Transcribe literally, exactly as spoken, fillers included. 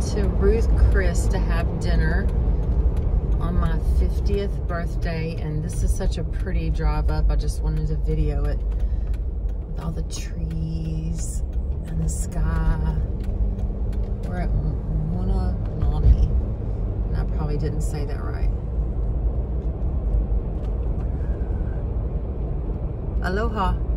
to Ruth Chris to have dinner on my fiftieth birthday, and this is such a pretty drive up. I just wanted to video it with all the trees and the sky. We're at Kona, and I probably didn't say that right. Aloha.